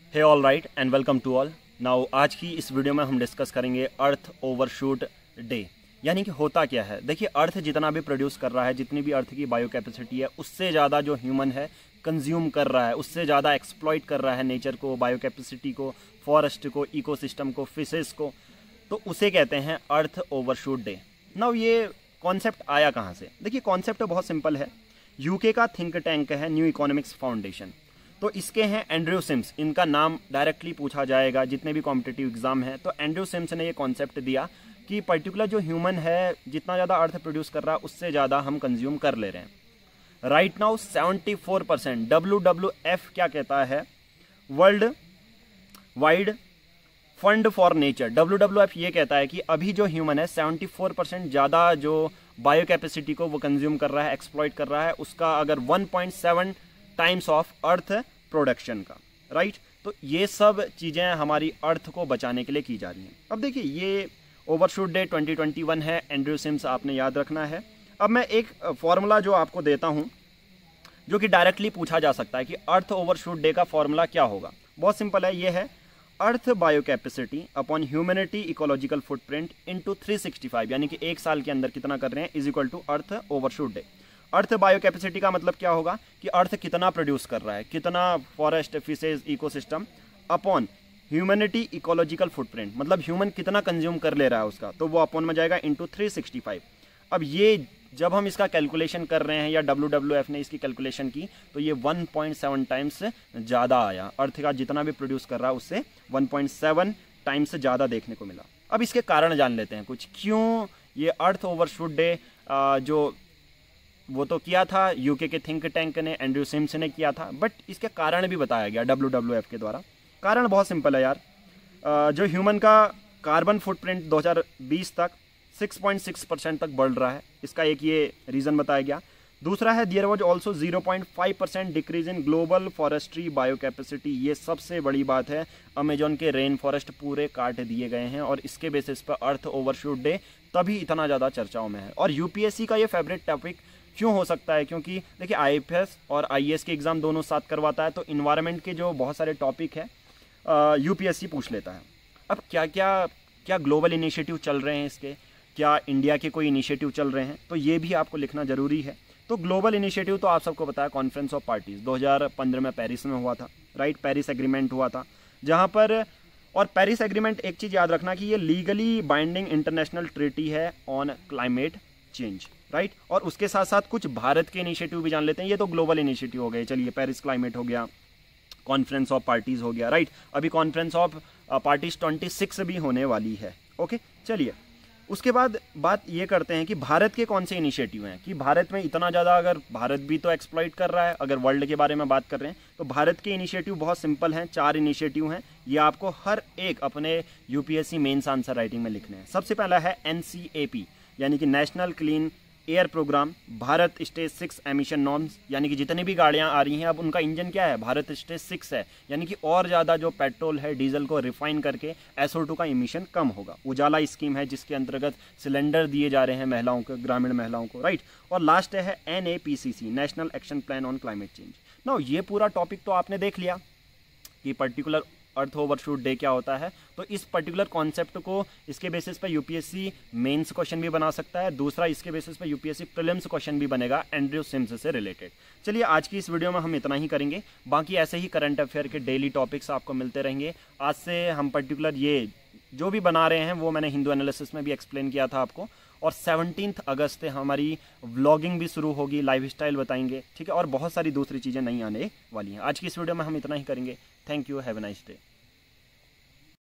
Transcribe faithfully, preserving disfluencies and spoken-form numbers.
Hey all right and welcome to all. Now आज की इस वीडियो में हम डिस्कस करेंगे अर्थ ओवरशूट डे, यानी कि होता क्या है। देखिए, अर्थ जितना भी प्रोड्यूस कर रहा है, जितनी भी अर्थ की बायो कैपेसिटी है, उससे ज़्यादा जो ह्यूमन है कंज्यूम कर रहा है, उससे ज़्यादा एक्सप्लॉइट कर रहा है नेचर को, बायो कैपेसिटी को, फॉरेस्ट को, इकोसिस्टम को, फिशेस को, तो उसे कहते हैं अर्थ ओवरशूट डे। नाउ ये कॉन्सेप्ट आया कहाँ से? देखिए, कॉन्सेप्ट बहुत सिंपल है। यूके का थिंक टैंक है न्यू इकोनॉमिक्स फाउंडेशन, तो इसके हैं एंड्रयू सिम्स। इनका नाम डायरेक्टली पूछा जाएगा जितने भी कॉम्पिटिटिव एग्जाम है, तो एंड्रयू सिम्स ने ये कॉन्सेप्ट दिया कि पर्टिकुलर जो ह्यूमन है जितना ज़्यादा अर्थ प्रोड्यूस कर रहा है उससे ज़्यादा हम कंज्यूम कर ले रहे हैं। Right now seventy four percent W W F क्या कहता है, world wide fund for nature, W W F ये कहता है कि अभी जो ह्यूमन है सेवेंटी फोर परसेंट ज़्यादा जो बायो कैपेसिटी को वो कंज्यूम कर रहा है, एक्सप्लॉइट कर रहा है, उसका अगर one point seven times of earth production का। राइट, तो ये सब चीज़ें हमारी अर्थ को बचाने के लिए की जा रही हैं। अब देखिए, ये overshoot day twenty twenty one है, एंड्रयू सिम्स आपने याद रखना है। अब मैं एक फॉर्मूला जो आपको देता हूं, जो कि डायरेक्टली पूछा जा सकता है कि अर्थ ओवरशूट डे का फॉर्मूला क्या होगा। बहुत सिंपल है, ये है earth bio capacity upon humanity ecological footprint into three sixty five, यानी कि एक साल के अंदर कितना कर रहे हैं, is equal to earth overshoot day. Earth bio capacity का मतलब क्या होगा कि अर्थ कितना प्रोड्यूस कर रहा है, कितना forest, fishes, ecosystem, upon humanity ecological footprint, मतलब ह्यूमन कितना कंज्यूम कर ले रहा है उसका, तो वो अपॉन में जाएगा इंटू थ्री सिक्सटी फाइव। अब ये जब हम इसका कैलकुलेशन कर रहे हैं या डब्ल्यू डब्ल्यू एफ ने इसकी कैलकुलेशन की, तो ये वन पॉइंट सेवन टाइम्स ज़्यादा आया। अर्थ का जितना भी प्रोड्यूस कर रहा है उससे वन पॉइंट सेवन टाइम्स ज़्यादा देखने को मिला। अब इसके कारण जान लेते हैं कुछ, क्यों ये अर्थ ओवरशूट डे जो वो तो किया था यूके के थिंक टैंक ने, एंड्रयू सिम्स ने किया था, बट इसके कारण भी बताया गया डब्ल्यू डब्ल्यू एफ के द्वारा। कारण बहुत सिंपल है यार, जो ह्यूमन का कार्बन फुटप्रिंट दो हज़ार बीस तक सिक्स पॉइंट सिक्स परसेंट तक बढ़ रहा है, इसका एक ये रीज़न बताया गया। दूसरा है there was also zero point five percent decrease in global forestry bio capacity. ये सबसे बड़ी बात है, अमेजोन के रेन फॉरेस्ट पूरे काट दिए गए हैं और इसके बेसिस पर अर्थ ओवरशूट डे तभी इतना ज़्यादा चर्चाओं में है। और यूपीएससी का ये फेवरेट टॉपिक क्यों हो सकता है, क्योंकि देखिए आईएफएस और आईएएस के एग्ज़ाम दोनों साथ करवाता है, तो इन्वायरमेंट के जो बहुत सारे टॉपिक है यूपीएससी पूछ लेता है। अब क्या क्या क्या ग्लोबल इनिशिएटिव चल रहे हैं इसके, क्या इंडिया के कोई इनिशिएटिव चल रहे हैं, तो ये भी आपको लिखना जरूरी है। तो ग्लोबल इनिशिएटिव तो आप सबको पता है, कॉन्फ्रेंस ऑफ पार्टीज दो हज़ार पंद्रह में पेरिस में हुआ था। राइट, पेरिस एग्रीमेंट हुआ था जहाँ पर, और पेरिस एग्रीमेंट एक चीज़ याद रखना कि ये लीगली बाइंडिंग इंटरनेशनल ट्रीटी है ऑन क्लाइमेट चेंज। राइट, और उसके साथ साथ कुछ भारत के इनिशिएटिव भी जान लेते हैं। ये तो ग्लोबल इनिशिएटिव हो गए, चलिए पेरिस क्लाइमेट हो गया, कॉन्फ्रेंस ऑफ पार्टीज हो गया। राइट, अभी conference of parties twenty six भी होने वाली है। ओके, चलिए उसके बाद बात ये करते हैं कि भारत के कौन से इनिशिएटिव हैं, कि भारत में इतना ज़्यादा, अगर भारत भी तो एक्सप्लॉइट कर रहा है, अगर वर्ल्ड के बारे में बात कर रहे हैं तो भारत के इनिशिएटिव बहुत सिंपल हैं, चार इनिशिएटिव हैं। ये आपको हर एक अपने यूपीएससी मेंस आंसर राइटिंग में लिखने हैं। सबसे पहला है एनसीएपी, यानी कि national clean air programme, Bharat stage six emission norms, यानी कि जितनी भी गाड़ियां आ रही हैं अब उनका इंजन क्या है, भारत स्टेज सिक्स है, यानी कि और ज़्यादा जो पेट्रोल है, डीजल को रिफाइन करके एस ओ टू का इमिशन कम होगा। उजाला स्कीम है जिसके अंतर्गत सिलेंडर दिए जा रहे हैं महिलाओं को, ग्रामीण महिलाओं को। राइट, और लास्ट है N A P C C, national action plan on climate change. Now ये पूरा टॉपिक तो आपने देख लिया कि पर्टिकुलर अर्थ ओवरशूट डे क्या होता है। तो इस पर्टिकुलर कॉन्सेप्ट को, इसके बेसिस पर यूपीएससी मेंस क्वेश्चन भी बना सकता है, दूसरा इसके बेसिस पर यूपीएससी प्रीलिम्स क्वेश्चन भी बनेगा एंड्रयू सिम्स से रिलेटेड। चलिए आज की इस वीडियो में हम इतना ही करेंगे, बाकी ऐसे ही करंट अफेयर के डेली टॉपिक्स आपको मिलते रहेंगे। आज से हम पर्टिकुलर ये जो भी बना रहे हैं वो मैंने हिंदू एनालिसिस में भी एक्सप्लेन किया था आपको, और सेवनटीन्थ अगस्त से हमारी व्लॉगिंग भी शुरू होगी, लाइफ स्टाइल बताएंगे, ठीक है, और बहुत सारी दूसरी चीज़ें नहीं आने वाली हैं। आज की इस वीडियो में हम इतना ही करेंगे। Thank you, have a nice day.